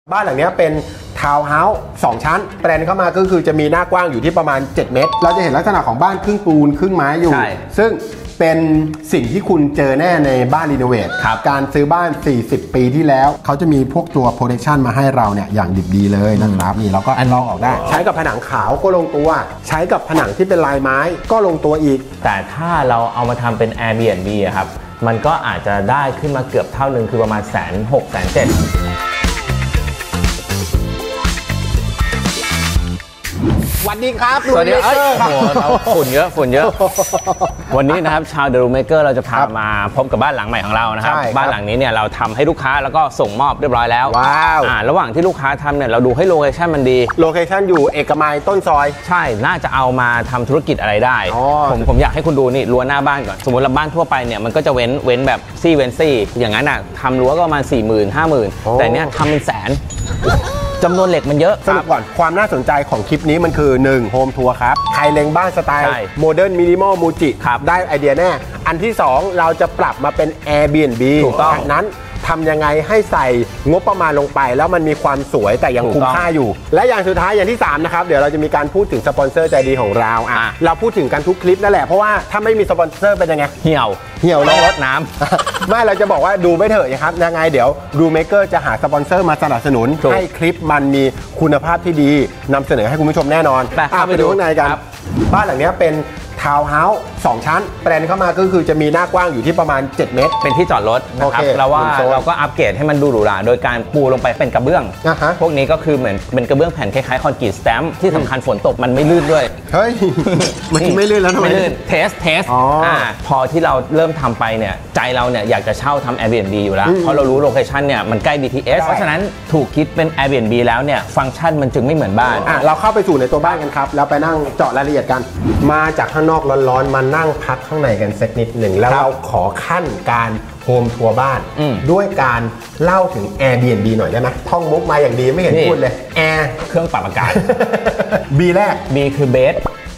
บ้านหลังนี้เป็นทาวน์เฮาส์2ชั้นแปลนเข้ามาก็คือจะมีหน้ากว้างอยู่ที่ประมาณ7 เมตรเราจะเห็นลักษณะของบ้านครึ่งปูนครึ่งไม้อยู่ซึ่งเป็นสิ่งที่คุณเจอแน่ในบ้านรีโนเวทการซื้อบ้าน40 ปีที่แล้วเขาจะมีพวกตัว protection มาให้เราเนี่ยอย่างดิบดีเลยนะครับนี่เราก็ลองออกได้ใช้กับผนังขาวก็ลงตัวใช้กับผนังที่เป็นลายไม้ก็ลงตัวอีกแต่ถ้าเราเอามาทำเป็น Airbnb ครับมันก็อาจจะได้ขึ้นมาเกือบเท่านึงคือประมาณ160,000-170,000 สวัสดีครับสวัสดีครับฝุ่นเยอะวันนี้นะครับชาวเดอะรูมเมเกอร์เราจะพามาพบกับบ้านหลังใหม่ของเรานะครับบ้านหลังนี้เนี่ยเราทำให้ลูกค้าแล้วก็ส่งมอบเรียบร้อยแล้วว้าวระหว่างที่ลูกค้าทำเนี่ยเราดูให้โลเคชั่นมันดีโลเคชั่นอยู่เอกมัยต้นซอยใช่น่าจะเอามาทำธุรกิจอะไรได้ผมอยากให้คุณดูนี่รั้วหน้าบ้านก่อนสมมติเราบ้านทั่วไปเนี่ยมันก็จะเว้นแบบซี่เว้นซี่อย่างนั้นอ่ะทำรั้วก็ประมาณ40,000-50,000แต่เนี่ยทำเป็นแสนจำนวนเหล็กมันเยอะสรุปก่อนความน่าสนใจของคลิปนี้มันคือ1โฮมทัวร์ครับใครเล็งบ้านสไตล์โมเดิร์นมินิมอลมูจิได้ไอเดียแน่อันที่2เราจะปรับมาเป็น Airbnb ถูกต้องนั้นทำยังไงให้ใส่งบประมาณลงไปแล้วมันมีความสวยแต่ยังคุ้มค่าอยู่และอย่างสุดท้ายอย่างที่3นะครับเดี๋ยวเราจะมีการพูดถึงสปอนเซอร์ใจดีของเราเราพูดถึงกันทุกคลิปนั่นแหละเพราะว่าถ้าไม่มีสปอนเซอร์เป็นยังไงเหี่ยวต้องรดน้ำไม่เราจะบอกว่าดูไม่เถอะนะครับยังไงเดี๋ยวดูเมเกอร์จะหาสปอนเซอร์มาสนับสนุนให้คลิปมันมีคุณภาพที่ดีนำเสนอให้คุณผู้ชมแน่นอนไปดูข้างในกันบ้านหลังนี้เป็นทาวน์เฮาส์2ชั้นแปลนเข้ามาก็คือจะมีหน้ากว้างอยู่ที่ประมาณ7 เมตรเป็นที่จอดรถนะครับเราก็อัปเกรดให้มันดูหรูหราโดยการปูลงไปเป็นกระเบื้องพวกนี้ก็คือเหมือนเป็นกระเบื้องแผ่นคล้ายๆคอนกรีตสแตมป์ที่สำคัญฝนตกมันไม่ลื่นด้วยเฮ้ยมันไม่ลื่นแล้วทำไมไม่ลื่นเทสพอที่เราเริ่มทำไปเนี่ยใจเราเนี่ยอยากจะเช่าทำ Airbnb อยู่แล้วเพราะเรารู้โลเคชันเนี่ยมันใกล้ BTS เพราะฉะนั้นถูกคิดเป็น Airbnb แล้วเนี่ยฟังก์ชันมันจึงไม่เหมือนบ้านเราเข้าไปสู่ในตัวบ้านกันครับแล้วไปนั่งเจาะรายละเอียดกันมาจากข้างนอกร้อนๆมันนั่งพักข้างในกันสักนิดหนึ่งแล้วเราขอขั้นการโฮมทัวร์บ้านด้วยการเล่าถึง Airbnb หน่อยได้ไหมท่องมุกมาอย่างดีไม่เห็นพูดเลยแอร์เครื่องปรับอากาศ B แรก B คือ bed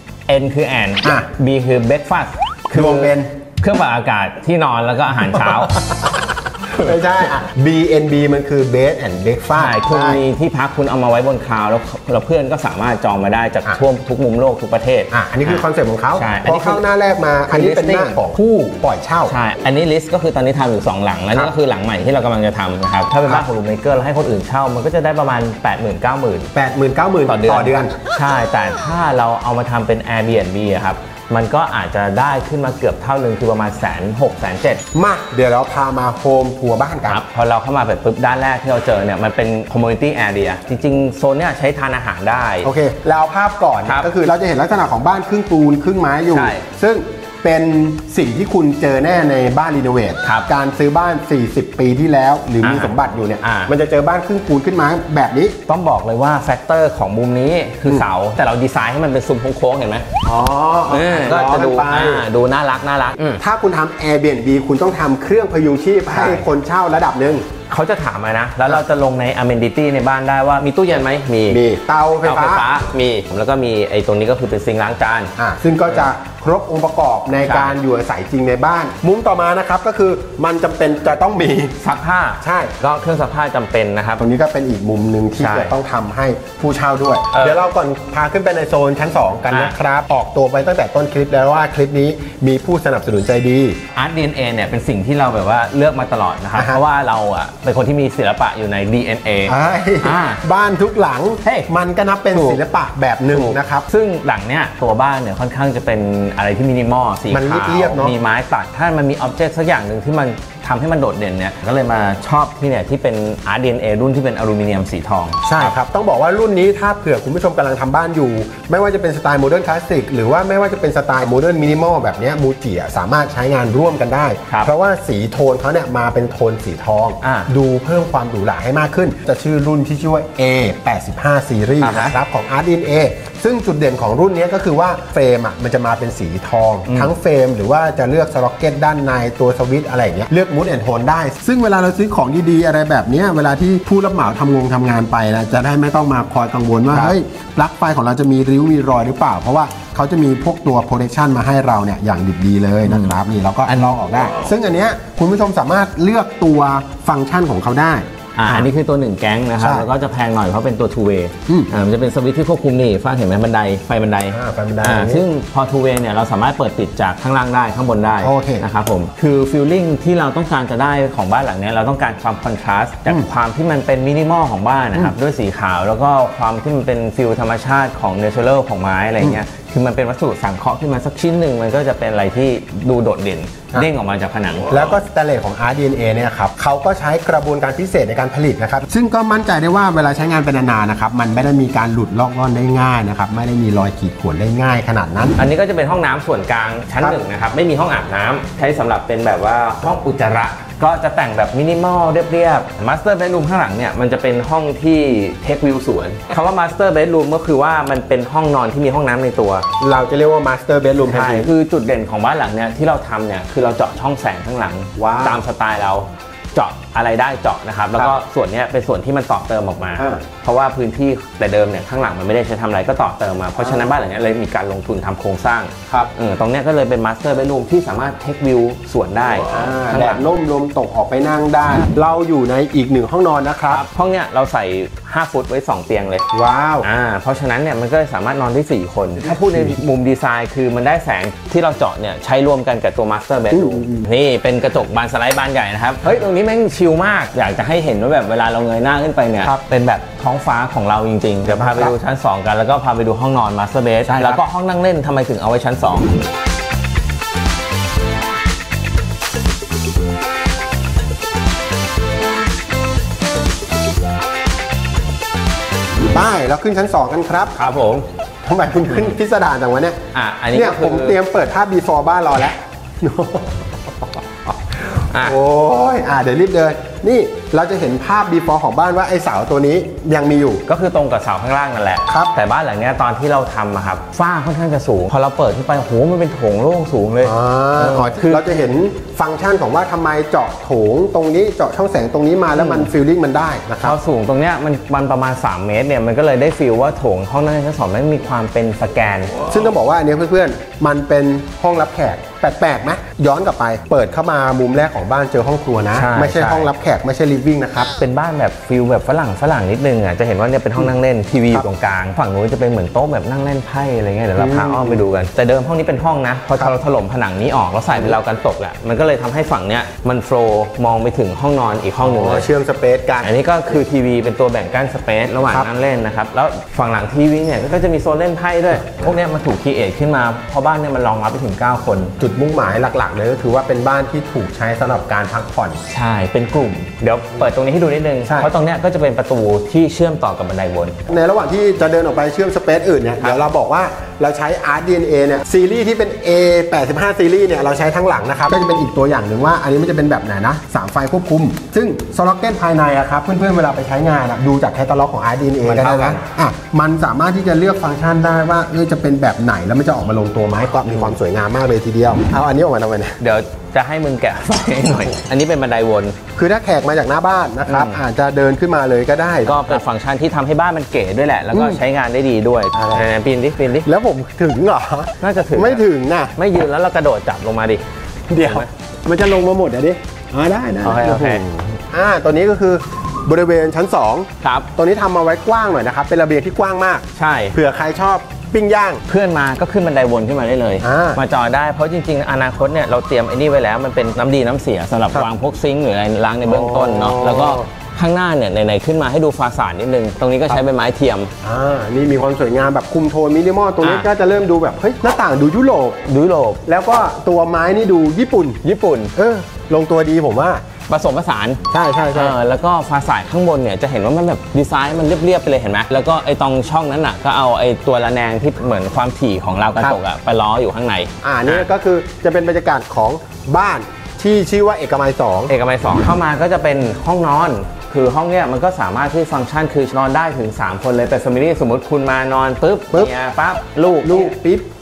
N คือ and B คือ breakfast คือรวมเป็นเครื่องปรับอากาศที่นอนแล้วก็อาหารเช้าไม่ใช่BNB มันคือ Bed and Breakfast คุณมีที่พักคุณเอามาไว้บนคลาวด์แล้วเพื่อนก็สามารถจองมาได้จากทั่วทุกมุมโลกทุกประเทศอันนี้คือคอนเซ็ปต์ของเขาพอเข้าหน้าแรกมาอันนี้เป็นหน้าของผู้ปล่อยเช่าใช่อันนี้ลิสต์ก็คือตอนนี้ทำอยู่2หลังแล้วนี่ก็คือหลังใหม่ที่เรากำลังจะทำนะครับถ้าเป็นบ้านของรูมเมเกอร์เราให้คนอื่นเช่ามันก็จะได้ประมาณ 80,000-90,000 ต่อเดือนใช่แต่ถ้าเราเอามาทำเป็น Airbnb ครับมันก็อาจจะได้ขึ้นมาเกือบเท่านึงคือประมาณ160,000-170,000 มาเดี๋ยวเราพามาโฮมทัวร์บ้านกันพอเราเข้ามาแบบปุ๊บด้านแรกที่เราเจอเนี่ยมันเป็น community area จริงๆโซนเนี้ยใช้ทานอาหารได้โอเคแล้วภาพก่อนก็คือเราจะเห็นลักษณะของบ้านครึ่งปูนครึ่งไม้อยู่ซึ่งเป็นสิ่งที่คุณเจอแน่ในบ้านรีโนเวทการซื้อบ้าน40 ปีที่แล้วหรือมีสมบัติอยู่เนี่ยมันจะเจอบ้านครึ่งปูนขึ้นไม้แบบนี้ต้องบอกเลยว่าแฟกเตอร์ของมุมนี้คือเสาแต่เราดีไซน์ให้มันเป็นซุ้มโค้งๆเห็นไหมก็จะดูน่ารักถ้าคุณทำ Airbnb คุณต้องทำเครื่องพยุงชีพให้คนเช่าระดับหนึ่งเขาจะถามมานะแล้วเราจะลงใน amenity ในบ้านได้ว่ามีตู้เย็นไหมมีเตาไฟฟ้ามีแล้วก็มีไอ้ตรงนี้ก็คือเป็นซิงค์ล้างจานซึ่งก็จะครบองค์ประกอบในการอยู่อาศัยจริงในบ้านมุมต่อมานะครับก็คือมันจำเป็นจะต้องมีซักผ้าใช่ก็เครื่องซักผ้าจำเป็นนะครับตรงนี้ก็เป็นอีกมุมหนึ่งที่จะต้องทำให้ผู้เช่าด้วยเดี๋ยวเราก่อนพาขึ้นไปในโซนชั้น2กันนะครับออกตัวไปตั้งแต่ต้นคลิปแล้วว่าคลิปนี้มีผู้สนับสนุนใจดี Art DNA เนี่ยเป็นสิ่งที่เราแบบว่าเลือกมาตลอดนะครับเพราะว่าเราเป็นคนที่มีศิลปะอยู่ใน DNA บ้านทุกหลังมันก็นับเป็นศิลปะแบบหนึ่งนะครับซึ่งหลังเนี้ยตัวบ้านเนี่ยค่อนข้างจะเป็นอะไรที่มินิมอลสีขาวมีไม้ตัดถ้ามันมีอ็อบเจกต์สักอย่างหนึ่งที่มันทำให้มันโดดเด่นเนี่ยก็เลยมาชอบที่เนี่ยที่เป็น Art DNA รุ่นที่เป็นอลูมิเนียมสีทองใช่ครับต้องบอกว่ารุ่นนี้ถ้าเผื่อคุณผู้ชมกำลังทำบ้านอยู่ไม่ว่าจะเป็นสไตล์โมเดิร์นคลาสสิกหรือว่าไม่ว่าจะเป็นสไตล์โมเดิร์นมินิมอลแบบนี้มูจิสามารถใช้งานร่วมกันได้เพราะว่าสีโทนเขาเนี่ยมาเป็นโทนสีทองดูเพิ่มความหรูหราให้มากขึ้นจะชื่อรุ่นที่ชื่อว่า A85 ซีรีส์นะครับของ Art DNA ซึ่งจุดเด่นของรุ่นนี้ก็คือว่าเฟรมมันจะมาเป็นสีทองทั้งเฟรมหรือว่าจะเลือกสล็อกเก็ตด้านในตัวสวิตช์อะไรอย่างเงี้ยเลือกมูดแอนด์โทนได้ซึ่งเวลาเราซื้อของดีๆอะไรแบบนี้เวลาที่ผู้รับเหมาทำงานไปนะจะได้ไม่ต้องมาคอยกังวลว่าเฮ้ยปลั๊กไฟของเราจะมีริ้วมีรอยหรือเปล่าเพราะว่าเขาจะมีพวกตัว protection มาให้เราเนี่ยอย่างดิบดีเลยนะครับนี่เราก็ลองออกได้ซึ่งอันเนี้ยคุณผู้ชมสามารถเลือกตัวฟังก์ชันของเขาได้อันนี้คือตัว1แก๊งนะครับแล้วก็จะแพงหน่อยเพราะเป็นตัว two way มันจะเป็นสวิตช์ที่ควบคุมนี่ฟ้าเห็นไหมบันไดไฟบันไดซึ่งพอ two way เนี่ยเราสามารถเปิดปิดจากข้างล่างได้ข้างบนได้นะครับผมคือฟีลลิ่งที่เราต้องการจะได้ของบ้านหลังนี้เราต้องการความคอนทราสต์จากความที่มันเป็นมินิมอลของบ้านนะครับด้วยสีขาวแล้วก็ความที่มันเป็นฟิลธรรมชาติของเนเชอรัลของไม้อะไรเงี้ยคือมันเป็นวัสดุสังเคราะห์ขึ้นมาสักชิ้นหนึ่งมันก็จะเป็นอะไรที่ดูโดดเด่นเด้งออกมาจากผนังแล้วก็สแตนเลสของ RDNA เนี่ยครับเขาก็ใช้กระบวนการพิเศษในการผลิตนะครับซึ่งก็มั่นใจได้ว่าเวลาใช้งานเป็นนานๆนะครับมันไม่ได้มีการหลุดลอกล่อนได้ง่ายนะครับไม่ได้มีรอยขีดข่วนได้ง่ายขนาดนั้นอันนี้ก็จะเป็นห้องน้ำส่วนกลางชั้น1นะครับไม่มีห้องอาบน้ำใช้สำหรับเป็นแบบว่าห้องอุจจาระก็จะแต่งแบบมินิมอลเรียบๆมาสเตอร์เบดรูมข้างหลังเนี่ยมันจะเป็นห้องที่เทควิวสวนคำว่ามาสเตอร์เบดรูมก็คือว่ามันเป็นห้องนอนที่มีห้องน้ำในตัวเราจะเรียกว่ามาสเตอร์เบดรูมใช่คือจุดเด่นของบ้านหลังเนี่ยที่เราทำเนี่ยคือเราเจาะช่องแสงข้างหลังตามสไตล์เราเจาะอะไรได้เจาะนะครับแล้วก็ส่วนนี้เป็นส่วนที่มันต่อเติมออกมาเพราะว่าพื้นที่แต่เดิมเนี่ยข้างหลังมันไม่ได้ใช้ทำอะไรก็ต่อเติมมาเพราะฉะนั้นบ้านหลังนี้เลยมีการลงทุนทำโครงสร้างตรงนี้ก็เลยเป็นมาสเตอร์เบดรูมที่สามารถเทควิวสวนได้แดดร่มลมตกออกไปนั่งได้เราอยู่ในอีก1ห้องนอนนะครับห้องเนี้ยเราใส่5 ฟุตไว้2เตียงเลยว้าวเพราะฉะนั้นเนี่ยมันก็สามารถนอนได้4คนถ้าพูดในมุมดีไซน์คือมันได้แสงที่เราเจาะเนี่ยใช้รวมกันกับตัวมาสเตอร์เบดรูมนี่เป็นกระจกบานสไลด์บานใหญ่นะครับเฮ้ยตรงนี้แม่งชิลมากอยากจะให้เห็นว่าแบบเวลาเราเงยหน้าขึ้นไปเนี่ยเป็นแบบท้องฟ้าของเราจริงๆเดี๋ยวพาไปดูชั้น2กันแล้วก็พาไปดูห้องนอนมาสเตอร์เบดแล้วก็ห้องนั่งเล่นทำไมถึงเอาไว้ชั้น2 ป้ายแล้วขึ้นชั้น2กันครับครับผมทำไมคุณขึ้นพิสดารจังวะเนี่ยอันนี้เนี่ยผมเตรียมเปิดภาพ before บ้านรอแล้วโอ้ยเดี๋ยวรีบเดินนี่เราจะเห็นภาพ before ของบ้านว่าไอ้เสาตัวนี้ยังมีอยู่ก็คือตรงกับเสาข้างล่างนั่นแหละครับแต่บ้านหลังนี้ตอนที่เราทำครับฝ้าค่อนข้างจะสูงพอเราเปิดขึ้นไปโหมันเป็นโถงโล่งสูงเลยคือเราจะเห็นฟังก์ชันของว่าทำไมเจาะโถงตรงนี้เจาะช่องแสงตรงนี้มาแล้วมันฟีลลิ่งมันได้นะครับพอสูงตรงเนี้ยมันประมาณ3 เมตรเนี่ยมันก็เลยได้ฟีลว่าโถงห้องนั่งเล่นชั้น 2มันมีความเป็นสแกนซึ่งต้องบอกว่าอันนี้เพื่อนๆมันเป็นห้องรับแขกแปลกๆไหมย้อนกลับไปเปิดเข้ามามุมแรกของบ้านเจอห้องครัวนะไม่ใช่ห้องรับแขกไม่ใช่ลิฟวิ่งนะครับเป็นบ้านแบบฟิลแบบฝรั่งนิดนึงจะเห็นว่าเนี่ยเป็นห้องนั่งเล่นทีวีตรงกลางฝั่งนู้นจะเป็นเหมือนโต๊ะแบบนั่งเล่นไพ่อะไรเงี้ยเดี๋ยวเราพาอ้อมไปดูกันแต่เดิมห้องนี้เป็นห้องนะพอเราถล่มผนังนี้ออกแล้วใส่เป็นราวกันตกแหละมันก็เลยทำให้ฝั่งเนี้ยมันโฟล์มองไปถึงห้องนอนอีกห้องหนึ่งเลยเชื่อมสเปซกันอันนี้ก็คือทีวีเป็นตัวแบ่งกั้นสเปซระหว่างนั่งเล่นนะครับแล้วฝั่งหลังทีวีเนี่ยก็จะมีโซนเล่นไพ่ด้วยพวกนี้มันถูกครีเอทขึ้นมาเพราะบ้านเนี่ยมันรองรับไปถึง9 คนจุดมุ่งหมายหลักๆเลยก็คือว่าเป็นบ้านที่ถูกใช้สำหรับการพักผ่อนใช่เป็นกลุ่มเดี๋ยวเปิดตรงนี้ให้ดูนิดนึงเพราะตรงเนี้ยก็จะเป็นประตูที่เชื่อมต่อกับบันไดวนในระหว่างที่จะเดินออกไปเชื่อมสเปซอื่นเนี่ยเดี๋ยวเราบอกว่าเราใช้ RDNA เนี่ยซีรีส์ที่เป็น A85 ซีรีส์เนี่ยเราใช้ทั้งหลังนะครับก็จะเป็นอีกตัวอย่างหนึ่งว่าอันนี้มันจะเป็นแบบไหนนะ3 ไฟควบคุมซึ่งสล็อกเก็ตภายในครับเพื่อนๆเวลาไปใช้งานดูจากแคตตาล็อกของ RDNA ก็ได้นะมันสามารถที่จะเลือกฟังก์ชันได้ว่าจะเป็นแบบไหนแล้วมันจะออกมาลงตัวไหมก็มีความสวยงามมากเลยทีเดียวเอาอันนี้ออกมาทำไมเนี่ยเดี๋ยวจะให้มึงแกะไฟหน่อยอันนี้เป็นบันไดวนคือถ้าแขกมาจากหน้าบ้านนะครับอาจจะเดินขึ้นมาเลยก็ได้ก็เป็นฟังก์ชันที่ทำให้บ้านมันเก๋ด้วยแหละแล้วก็ใช้งานได้ดีด้วยปีนดิแล้วผมถึงเหรอน่าจะถึงไม่ถึงนะไม่ยืนแล้วเรากระโดดจับลงมาดิเดี๋ยวมันจะลงมาหมดดิได้นะโอเคตัวนี้ก็คือบริเวณชั้น2 ครับตัวนี้ทำมาไว้กว้างหน่อยนะครับเป็นระเบียงที่กว้างมากใช่เผื่อใครชอบปิ้งย่างเพื่อนมาก็ขึ้นบันไดวนขึ้นมาได้เลยมาจอดได้เพราะจริงๆอนาคตเนี่ยเราเตรียมไอ้นี่ไว้แล้วมันเป็นน้ำดีน้ำเสียสำหรับวางพวกซิงค์หรืออะไรล้างในเบื้องต้นเนาะแล้วก็ข้างหน้าเนี่ยไหนๆขึ้นมาให้ดูฟาสาดนิดนึงตรงนี้ก็ใช้เป็นไม้เทียมนี่มีความสวยงามแบบคุมโทนมินิมอลตรงนี้ก็จะเริ่มดูแบบเฮ้ยหน้าต่างดูยุโรปแล้วก็ตัวไม้นี่ดูญี่ปุ่นลงตัวดีผมว่าผสมผสานใช่แล้วก็ฟาสาดข้างบนเนี่ยจะเห็นว่ามันแบบดีไซน์มันเรียบๆไปเลยเห็นไหมแล้วก็ไอ้ตรงช่องนั้นน่ะก็เอาไอ้ตัวระแนงที่เหมือนความถี่ของราวกระจกไปล้ออยู่ข้างในนี่ก็คือจะเป็นบรรยากาศของบ้านที่ชื่อว่าเอกมัย2 เข้ามาก็จะเป็นห้องนอนคือห้องเนี้ยมันก็สามารถที่ฟังก์ชันคือนอนได้ถึง3 คนเลยเป็น family สมมติคุณมานอนปุ๊บเนี่ยปั๊บลูกปิ๊บ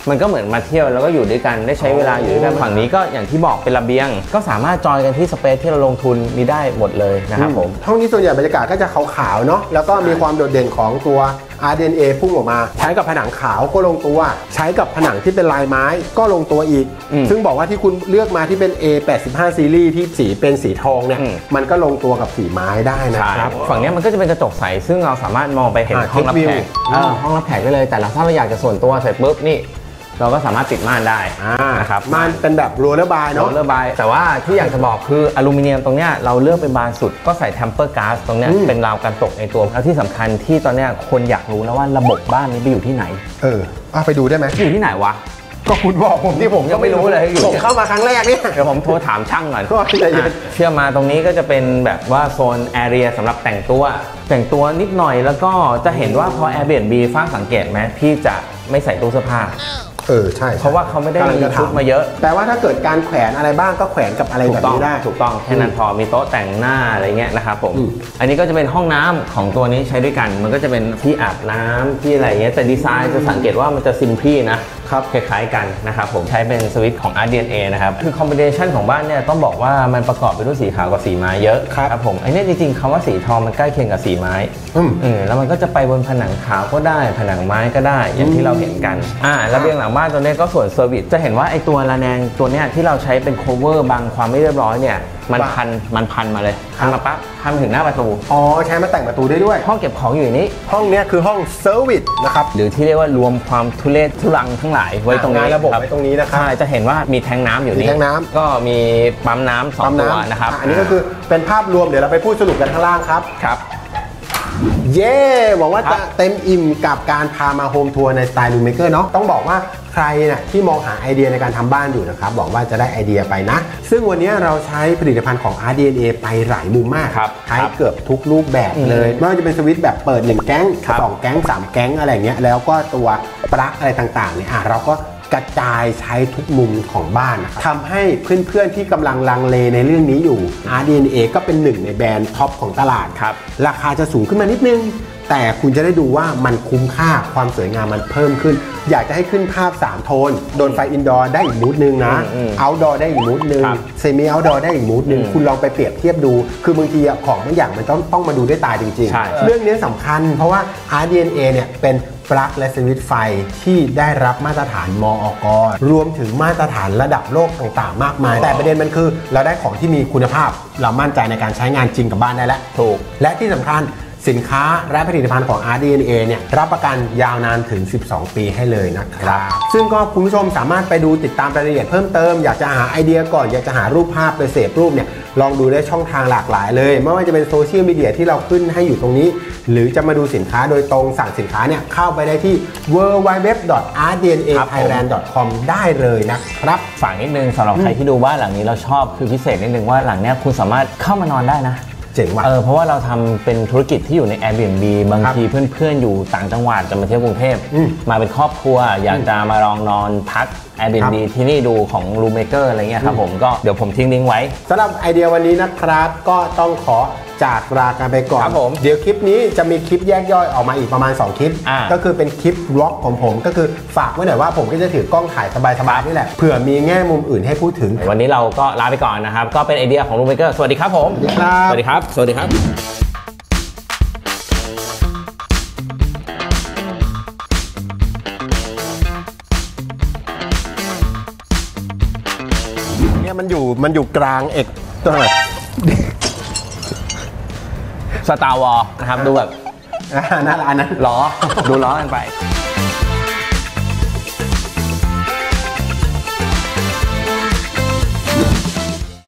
มันก็เหมือนมาเที่ยวแล้วก็อยู่ด้วยกันได้ใช้เวลาอยู่ด้วยกันฝั่งนี้ก็อย่างที่บอกเป็นระเบียงก็สามารถจอยกันที่สเปซที่เราลงทุนมีได้หมดเลยนะครับผมห้องนี้ส่วนใหญ่บรรยากาศก็จะขาวๆเนาะแล้วก็มีความโดดเด่นของตัว RDNA พุ่งออกมาใช้กับผนังขาวก็ลงตัวใช้กับผนังที่เป็นลายไม้ก็ลงตัวอีกซึ่งบอกว่าที่คุณเลือกมาที่เป็น A85 ซีรีส์ที่สีเป็นสีทองเนี่ยมันก็ลงตัวกับสีไม้ได้นะครับฝั่งนี้มันก็จะเป็นกระจกใสซึ่งเราสามารถมองไปเห็นห้องรับแขกห้องรับแขกได้เลยแต่ถ้าเราอยากจะส่วนตัวเสร็จปุ๊บนี่เราก็สามารถติดม่านได้นะครับม่านเป็นแบบโรลเลอร์บายเนาะโรลเลอร์บายแต่ว่าที่อยากจะบอกคืออลูมิเนียมตรงเนี้ยเราเลือกเป็นบานสุดก็ใส่เทมเปอร์ก๊าซตรงเนี้ยเป็นราวกันตกในตัวแล้วที่สำคัญที่ตอนเนี้ยคนอยากรู้แล้วว่าระบบบ้านนี้ไปอยู่ที่ไหนไปดูได้ไหมอยู่ที่ไหนวะก็คุณบอกผมที่ผมก็ไม่รู้เลยผมเข้ามาครั้งแรกเนี่ยเดี๋ยวผมโทรถามช่างก่อนก็เชื่อมาตรงนี้ก็จะเป็นแบบว่าโซนแอเรียสำหรับแต่งตัวนิดหน่อยแล้วก็จะเห็นว่าพอ Airbnb ฟ้าสังเกตไหมพี่จะไม่ใส่ตู้เสื้อผ้าใช่เพราะว่าเขาไม่ได้มีชุดมาเยอะแต่ว่าถ้าเกิดการแขวนอะไรบ้างก็แขวนกับอะไรแบบนี้ได้ถูกต้องแค่นั้นพอมีโต๊ะแต่งหน้าอะไรเงี้ยนะครับผมอันนี้ก็จะเป็นห้องน้ำของตัวนี้ใช้ด้วยกันมันก็จะเป็นที่อาบน้ำที่อะไรเงี้ยแต่ดีไซน์จะสังเกตว่ามันจะซิมพลีนะครับคล้ายๆกันนะครับผมใช้เป็นสวิตช์ของ RDNA นะครับคือคอมบิเนชันของบ้านเนี่ยต้องบอกว่ามันประกอบไปด้วยสีขาวกับสีไม้เยอะครับผมไอ้นี่จริงๆคำว่าสีทองมันใกล้เคียงกับสีไม้แล้วมันก็จะไปบนผนังขาวก็ได้ผนังไม้ก็ได้อย่างที่เราเห็นกันระเบียงหลังบ้านตัวนี้ก็ส่วนเซอร์วิสจะเห็นว่าไอ้ตัวระแนงตัวเนี้ยที่เราใช้เป็นโคเวอร์บังความไม่เรียบร้อยเนี่ยมันพันมาเลยพันมาปั๊บพันถึงหน้าประตูใช้มาแต่งประตูได้ด้วยห้องเก็บของอยู่นี้ห้องนี้คือห้องเซอร์วิสนะครับหรือที่เรียกว่ารวมความทุเรศทุรังทั้งหลายไว้ตรงนี้ระบบไว้ตรงนี้นะครับใช่จะเห็นว่ามีแทงน้ำอยู่นี่แทงน้ำก็มีปั๊มน้ำ2ตัวนะครับอันนี้ก็คือเป็นภาพรวมเดี๋ยวเราไปพูดสรุปกันข้างล่างครับเย้หวังว่าจะเต็มอิ่มกับการพามาโฮมทัวร์ในสไตล์รูมเมเกอร์เนาะต้องบอกว่าใครเนี่ยที่มองหาไอเดียในการทำบ้านอยู่นะครับบอกว่าจะได้ไอเดียไปนะซึ่งวันนี้เราใช้ผลิตภัณฑ์ของ RDNA ไปหลายมุมมากใช้เกือบทุกรูปแบบเลยไม่ว่าจะเป็นสวิตช์แบบเปิด1แก๊ง2แก๊ง3แก๊งอะไรเงี้ยแล้วก็ตัวปลั๊กอะไรต่างๆเนี่ยเราก็กระจายใช้ทุกมุมของบ้านทำให้เพื่อนๆที่กำลังลังเลในเรื่องนี้อยู่ RDNA ก็เป็นหนึ่งในแบรนด์ท็อปของตลาดราคาจะสูงขึ้นมานิดนึงแต่คุณจะได้ดูว่ามันคุ้มค่าความสวยงามมันเพิ่มขึ้นอยากจะให้ขึ้นภาพ3โทนโดนไฟอินดอร์ได้อีกมูดนึงนะเอาท์ดอร์ได้อีกมูดนึงเซมิเอาท์ดอร์ได้อีกมูดนึงคุณลองไปเปรียบเทียบดูคือบางทีของบางอย่างมันต้องมาดูด้วยตาจริงๆเรื่องนี้สำคัญเพราะว่า RDNA เนี่ยเป็นปลั๊กและสวิตช์ไฟที่ได้รับมาตรฐานมอก.รวมถึงมาตรฐานระดับโลกต่างๆมากมายแต่ประเด็นมันคือเราได้ของที่มีคุณภาพเรามั่นใจในการใช้งานจริงกับบ้านได้แล้วถูกและที่สำคัญสินค้าและผลิตภัณฑ์ของ RDNA เนี่ยรับประกันยาวนานถึง12 ปีให้เลยนะครับซึ่งก็คุณผู้ชมสามารถไปดูติดตามรายละเอียดเพิ่มเติมอยากจะหาไอเดียก่อนอยากจะหารูปภาพไปเสพรูปเนี่ยลองดูได้ช่องทางหลากหลายเลยไม่ว่าจะเป็นโซเชียลมีเดียที่เราขึ้นให้อยู่ตรงนี้หรือจะมาดูสินค้าโดยตรงสั่งสินค้าเนี่ยเข้าไปได้ที่ www.rdnatthailand.com ได้เลยนะครับฝากนิดนึงสำหรับใครที่ดูบ้านหลังนี้เราชอบคือพิเศษนิดนึงว่าหลังเนี้ยคุณสามารถเข้ามานอนได้นะเจ๋งว่ะเพราะว่าเราทำเป็นธุรกิจที่อยู่ใน Airbnb บางทีเพื่อนๆอยู่ต่างจังหวัดจะมาเที่ยวกรุงเทพมาเป็นครอบครัวอยากจะมาลองนอนพัก Airbnb ที่นี่ดูของ Room Maker อะไรเงี้ยครับผมก็เดี๋ยวผมทิ้งลิงก์ไว้สำหรับไอเดียวันนี้นะครับก็ต้องขอจากลากันไปก่อนครับผมเดี๋ยวคลิปนี้จะมีคลิปแยกย่อยออกมาอีกประมาณ2คลิปก็คือเป็นคลิปวล็อกของผมก็คือฝากไว้หน่อยว่าผมก็จะถือกล้องถ่ายสบายๆนี่แหละเผื่อมีแง่มุมอื่นให้พูดถึงวันนี้เราก็ลาไปก่อนนะครับก็เป็นไอเดียของ Room Maker สวัสดีครับผมสวัสดีครับสวัสดีครับมันอยู่กลางเอกตัวไหนสตาร์วอร์นะครับดูแบบนั่นอันนั้นล้อดูล้อกันไป